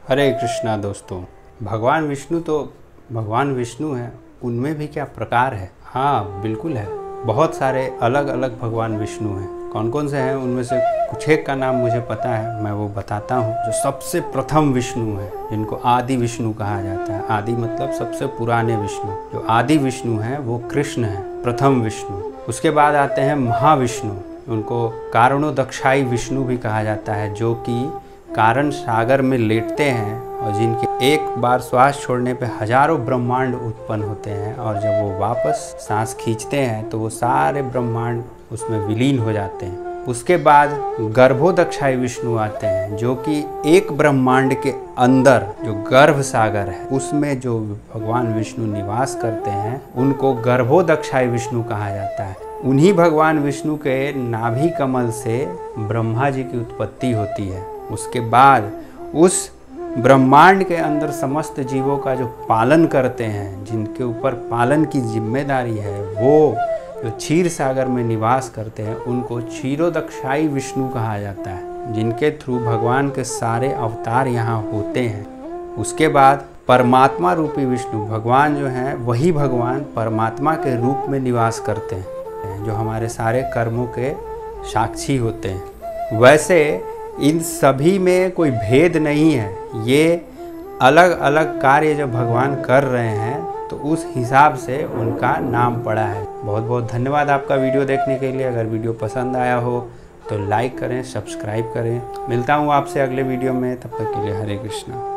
हरे कृष्णा दोस्तों। भगवान विष्णु तो भगवान विष्णु हैं, उनमें भी क्या प्रकार है? हाँ बिल्कुल है। बहुत सारे अलग अलग भगवान विष्णु हैं। कौन कौन से हैं उनमें से कुछ एक का नाम मुझे पता है, मैं वो बताता हूँ। जो सबसे प्रथम विष्णु है, जिनको आदि विष्णु कहा जाता है। आदि मतलब सबसे पुराने विष्णु। जो आदि विष्णु हैं वो कृष्ण है, प्रथम विष्णु। उसके बाद आते हैं महाविष्णु, उनको कारणोदक्षाई विष्णु भी कहा जाता है, जो कि कारण सागर में लेटते हैं और जिनके एक बार श्वास छोड़ने पे हजारों ब्रह्मांड उत्पन्न होते हैं, और जब वो वापस सांस खींचते हैं तो वो सारे ब्रह्मांड उसमें विलीन हो जाते हैं। उसके बाद गर्भोदक्षाई विष्णु आते हैं, जो कि एक ब्रह्मांड के अंदर जो गर्भ सागर है उसमें जो भगवान विष्णु निवास करते हैं, उनको गर्भोदक्षाई विष्णु कहा जाता है। उन्हीं भगवान विष्णु के नाभि कमल से ब्रह्मा जी की उत्पत्ति होती है। उसके बाद उस ब्रह्मांड के अंदर समस्त जीवों का जो पालन करते हैं, जिनके ऊपर पालन की जिम्मेदारी है, वो जो क्षीर सागर में निवास करते हैं, उनको क्षीरोदक्षाई विष्णु कहा जाता है, जिनके थ्रू भगवान के सारे अवतार यहाँ होते हैं। उसके बाद परमात्मा रूपी विष्णु, भगवान जो हैं वही भगवान परमात्मा के रूप में निवास करते हैं, जो हमारे सारे कर्मों के साक्षी होते हैं। वैसे इन सभी में कोई भेद नहीं है, ये अलग अलग कार्य जब भगवान कर रहे हैं तो उस हिसाब से उनका नाम पड़ा है। बहुत बहुत धन्यवाद आपका वीडियो देखने के लिए। अगर वीडियो पसंद आया हो तो लाइक करें, सब्सक्राइब करें। मिलता हूँ आपसे अगले वीडियो में, तब तक के लिए हरे कृष्णा।